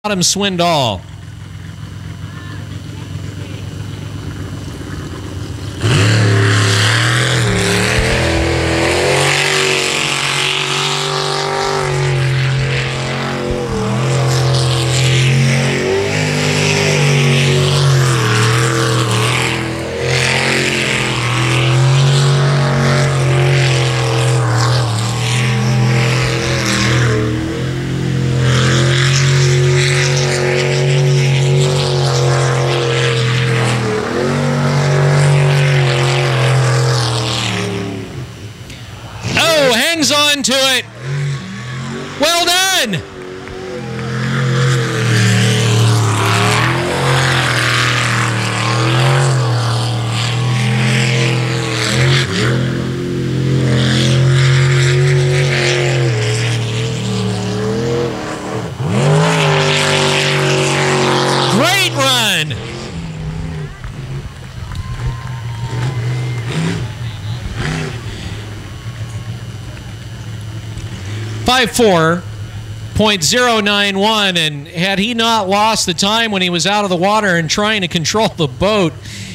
Adam Swindoll. Hangs on to it. Well done. Great run. .091, and had he not lost the time when he was out of the water and trying to control the boat,